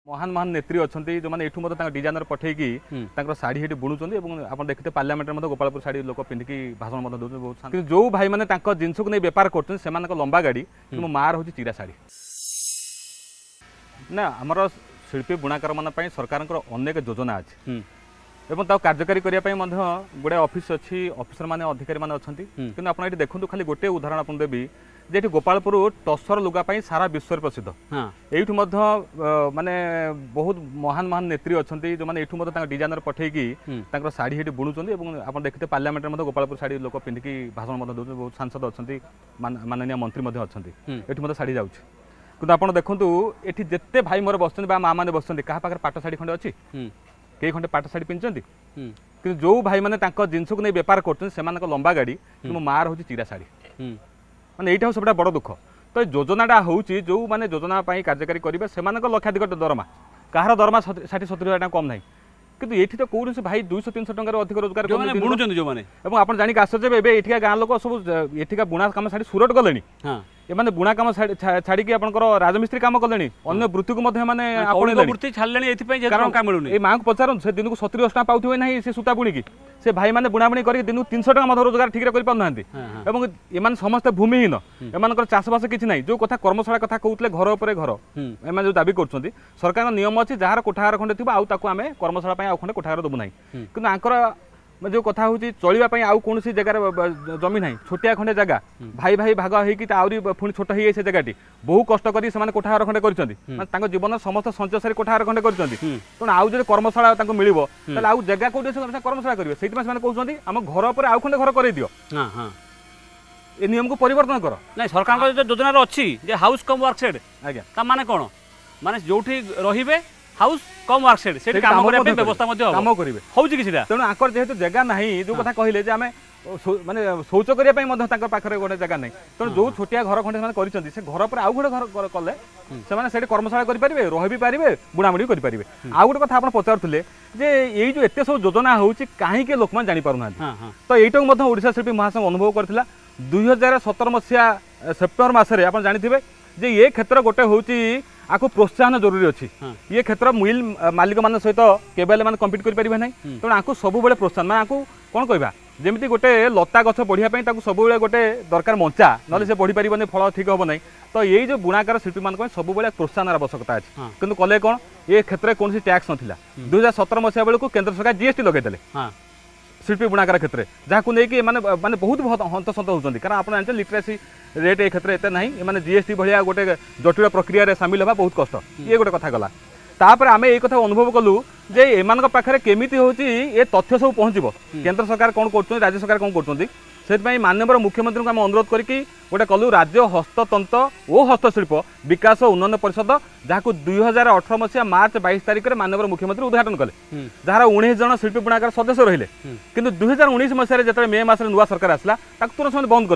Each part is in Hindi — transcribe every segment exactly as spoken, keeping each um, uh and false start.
महान महान नेत्री अच्छा जो मैंने ये डिजाइनर पठेकी शाढ़ी ये बुणुंट आप देखते पार्लियामेंट गोपालपुर शाढ़ी लोक पिंधिकी भाषण दौर बहुत जो भाई मैंने जिनस को नहीं बेपार कर लंबा गाड़ी मो मार हूँ चिरा शाढ़ी ना आमर शिल्पी बुणाकार मान सरकार अनेक योजना अच्छी एवं कार्यकारी करने गोटे ऑफिस अच्छी ऑफिसर माने अधिकारी माने अच्छी कि आप देखो खाली गोटे उदाहरण आप देवी जे गोपालपुर टसर लुगापाई सारा विश्व प्रसिद्ध ये माने बहुत महान महान नेत्री अच्छा जो मैंने ये डिजाइनर पठेकी शाढ़ी ये बुणुंट आप देखते पार्लियामेंट गोपालपुर शाढ़ी लोक पिंधिकी भाषण दौर बहुत सांसद अच्छा माननीय मंत्री अच्छा ये शाढ़ी जाऊँगी कि आप देखूँ ये जिते भाई मोर बस माँ मैंने बस क्या पाखे पाट शाढ़ी खंडे अच्छी कई खंडे पाट शाढ़ी पिंधि कि जो भाई मैंने जिनस को नहीं बेपार कर लंबा गाड़ी मो मार हूँ चिरा शाढ़ी माने यहाँ सब बड़ दुख तो योजनाटा हूँ जो मैंने योजना कार्यकारी करेंगे से लक्षाधिक दरमा कहार दरमा षाठी सतुरी हजार कम ना कि ये तो कौन से भाई दुईश तीन टकर अधिक रोजगार जो आप जाणी आश्चर्य ये गाँ लोक सब ये बुणा कम शाढ़ी सूरत गले एमाने बुणा काम छाड़ी आपंकर राजमिस्त्री काम कले अन्य वृत्ति को वृत्ति छाड़े माँ को पचार से दिन को सतुरी अशी पाथे ना से सूता बुणिकी से भाई मैंने बुणाबुणी कर दिन को तीन सौ टका रोजगार ठीक कर पाना समस्ते भूमिहीन एम चाषबास किसी ना जो कथा कर्मशाला कथा कहते घर उपर घर एम जो दाबी कर सरकार नियम अच्छी जार कोठाघर खंडे थी आउ आम कर्मशाला खंडे कोठाघर देवु ना कि आंकर जो कथा हूँ चलवाई आउ कौन जगार जमी ना छोटिया खंडे जगह भाई भाई भाग होगी पुणी छोट हो से जगह बहु कष्ट कर कोठाघर खंडे कर जीवन समस्त संचय सारी कोठाघर खंडे कर तेणु आउ जो कर्मशाला मिले आउ जगह कौटे कर्मशाला करेंगे से कहते आम घर पर आउ खंडे घर कर दियो ए नियम को परिवर्तन कर ना सरकार जो योजना अच्छी हाउस कम वर्क सेड आज्ञा माने कौन माने जो रे हाउस कम वर्क सेड से काम करने व्यवस्था काम करेंगे हूँ कि तेणु आकर जेहेतु जगह ना जो कथा कहले आम माने शौच करने पाखे गोटे जगह नहीं तेणु जो छोटिया घर खंडे कर घर पर आउ गोटे घर कले से कर्मशाला करेंगे रही पारे बुणाबुणी करेंगे आउ गोटे कथा आप पचारे जे ये जो एत सब योजना हूँ कहीं लोक मैंने जापना तो यहीटा ओडिशा शिल्पी महासंघ अनुभव करता दुई हजार सतर मसीहा सेप्टेम्बर मसरे आप जानते जे ये क्षेत्र गोटे हूँ आपको प्रोत्साहन जरूरी अच्छी ये क्षेत्र मिल मालिक मान सहित केवल मैंने कम्पिट करेंगे ना तेणु आपको सब प्रोत्साहन मैं आपको कौन कहवा जमी गोटे लता गछ बढ़िया सब गोटे दरकार मंचा ना से बढ़ी पारे फल ठीक हम ना तो यही जो बुणाकार शिल्पी मान सब प्रोत्साहन आवश्यकता अच्छी कि कले कौन ये क्षेत्र में कौन टैक्स नाला दुई हजार सतर मसीहा बेलू केन्द्र सरकार जीएसटी लगेदे शिल्पी बुणाकार क्षेत्र में जहाँ को लेकिन माने माने बहुत हंतसंत होती कारण आप जानते लिटरेसी रेट ये क्षेत्र में एत ना जीएसटी भाया गोटे जटिल प्रक्रिया सामिल होगा बहुत कष्ट ये गोटे कथा गला तापर आम ये कथा अनुभव कलु जे एमान पाखे केमिति होची ये तथ्य सब पहुँचो केन्द्र सरकार कौन कर राज्य सरकार कौन कर से माननीय मुख्यमंत्री को आम अनुरोध करके गोटे कलु राज्य हस्ततंत्र और हस्तशिल्प विकास उन्नयन परिषद जहाँ को दुई हजार अठर मसीहा मार्च बाईस तारिख में माननीय मुख्यमंत्री उद्घाटन कले जार उन्नीस जन शिल्पी बुणाकार सदस्य रहिले किंतु दुई हजार उन्नीस मसीह जो मे मस नुआ सरकार आसला तुरंत से बंद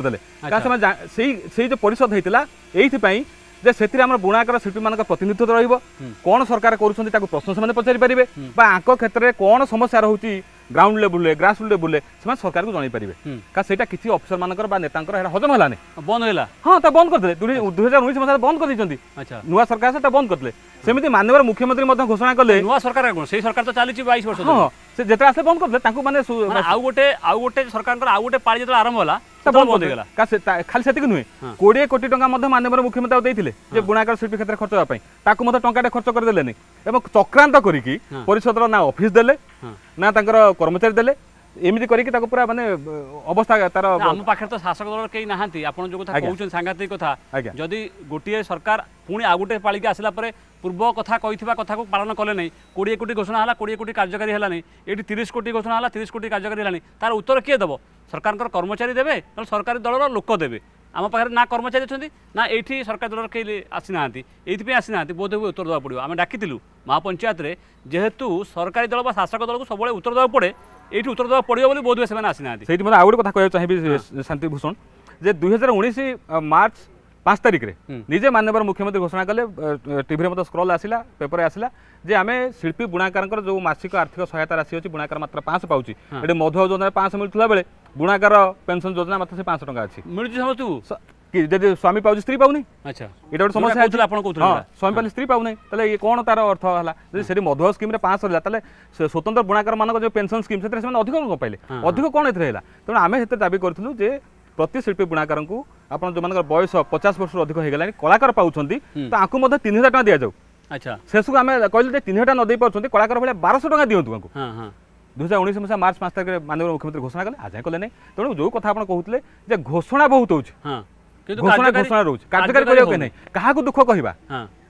करदे से जो परिषद होता यही जे से बुणाकार शिल्पी मान प्रतिनिधित्व रही कौन सरकार कर प्रश्न से पचारि पारे क्षेत्र में कौन समस्या रोचे ground level grass root level से सरकार को जन पारे क्या किसी अफिसर मानकर नेता हजम है बंद है हाँ तो बंद करदे दुई हजार उन्नीस मसीह बंद कर नुआ सरकार से बंद करदे सेमती माननीय मुख्यमंत्री घोषणा कले नुआ सरकार कौन से सरकार तो चली बैश वर्ष हाँ से जिते आसे बंद करदे माने आउ गोटे आउ गोटे सरकार आउ गोटे पाली जो आरंभ होला बंद होगा खाली से नुहे कोड़े कोटी टाँग माननीय मुख्यमंत्री देते बुणाकार शिल्पी क्षेत्र खर्च होगापी टाँटे खर्च करदे चक्रांत करी परिषद ना ऑफिस देले ना कर्मचारी देले एमती करके पूरा माने अवस्था तार आम पाखे तो शासक दल कहीं ना आप जो कथा कहते सांघातिक कथा जदि गोटे सरकार पुणी आउ गोटे पालिका आसला पूर्व कथा कही कथा को पालन कले नहीं कोड़े कोटी घोषणा है कोड़े कोटी कार्यकारी है ये तीस कोटी घोषणा है तीस कोटी कार्यकारी है तार उत्तर किए देव सरकार कर्मचारी देवे ना सरकारी दलर लोक देवे आम पाखे ना कर्मचारी अच्छा ना ये सरकार दल कहीं आसीना ये आसीना बोध हुए उत्तर देवा पड़ो आम डाकिलु महापंचायत में जेहेतु सरकारी दल शासक दल को सब उत्तर देवा पड़े ये उत्तर देवा पड़ो बोली बोध हुए से आसीना आउ गोटे कथा कहना चाहिए शांति भूषण जे दुई हजार उन्नीस मार्च पाँच तारिख में निजे माननीय मुख्यमंत्री घोषणा कले टीवी में स्क्रॉल आसला पेपर आसला जे आम शिल्पी बुणाकार जो मासिक आर्थिक सहायता राशि अच्छी बुणाकार मात्र पाँच पाँच ये मधुआ योजना पाँच मिलूला बेले बुणाकार पेंशन योजना मात्र से पाँच टका अच्छी मिलूँ कि जदि स्वामी पाउछ स्त्री पाउनी अच्छा एटा गोटे समस्या है आपण कहउथले हां स्वामी पाले स्त्री पाउनी तले ये कोन तार अर्थ हला जदि सेठी मधुआ स्कीम रे पास होला तले स्वतंत्र बुणाकर मानक जो पेंशन स्कीम सेते से अधिक को पाइले अधिक कोन एथरे हैला तण आमे हेते दाबी करथलु जे प्रति शिल्पी बुणाकर को आपण जो मानकर बयस पचास वर्ष अधिक हो गेलानी कलाकार पाउछंती त आकु मधे तीन हजार टका दिया जाऊ अच्छा शेषक आमे कहले जे तीन हजार न दे पाउछंती कलाकार भले बारह सौ टका दियंतु आकु हां हां दो हज़ार उन्नीस मसीहा मार्च पाँच तारिख माननीय मुख्यमंत्री घोषणा कले आज कले नहीं तेणु जो कथा आपण कहउतले जे घोषणा बहुत होउछ हां घोषणा घोषणा रोच कार्यकारी करियो के नहीं काहा को दुख कहबा हां